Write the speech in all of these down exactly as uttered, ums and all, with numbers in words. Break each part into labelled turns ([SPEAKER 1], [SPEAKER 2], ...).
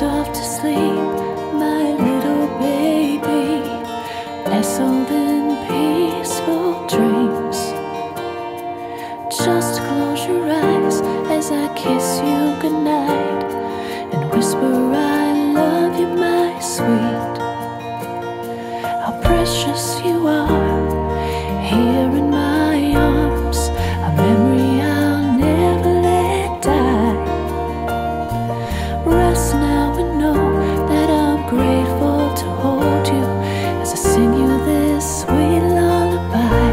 [SPEAKER 1] Drift off to sleep, my little baby, nestled in peaceful dreams. Just close your eyes as I kiss you goodnight and whisper I love you, my sweet. How precious you are here in my arms, a memory I'll never let die. Rest now and know that I'm grateful to hold you as I sing you this sweet lullaby.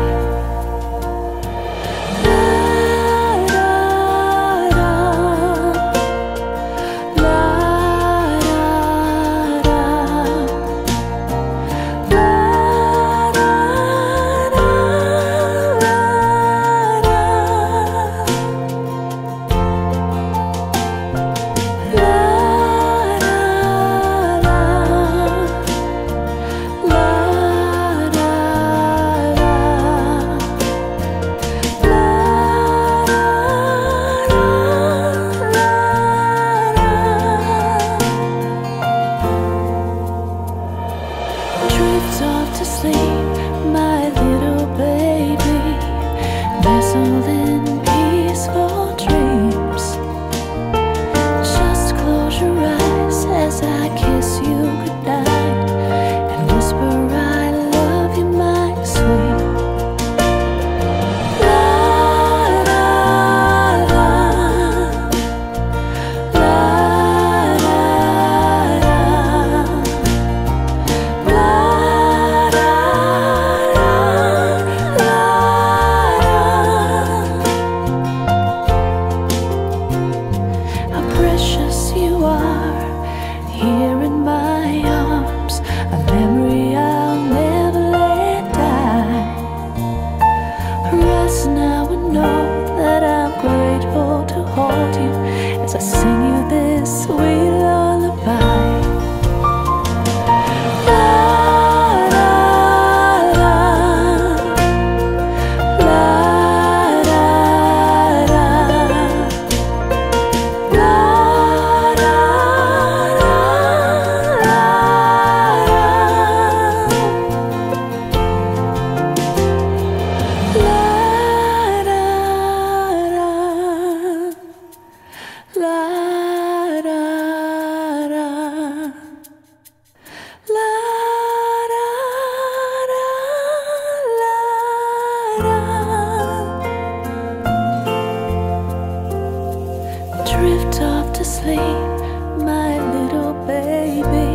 [SPEAKER 1] Drift off to sleep, my little baby, nestled in peaceful dreams. Just close your eyes as I kiss you goodnight and whisper I love you, my sweet. Precious you are here in my arms, a memory I'll never let die. Rest now and know that I'm grateful to hold you as I sing you this sweet lullaby. Drift off to sleep, my little baby.